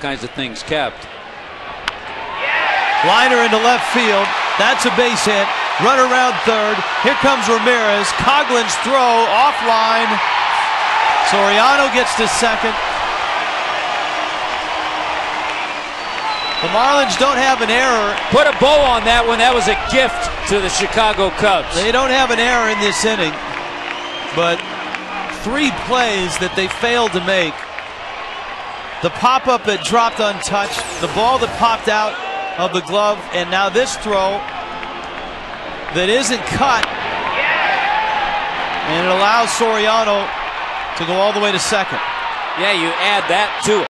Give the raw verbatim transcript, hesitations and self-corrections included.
kinds of things kept. Liner into left field. That's a base hit. Run around third. Here comes Ramirez. Coughlin's throw offline. Soriano gets to second. The Marlins don't have an error. Put a bow on that one. That was a gift to the Chicago Cubs. They don't have an error in this inning, but three plays that they failed to make. The pop-up that dropped untouched, the ball that popped out of the glove, and now this throw that isn't cut, and it allows Soriano to go all the way to second. Yeah, you add that to it.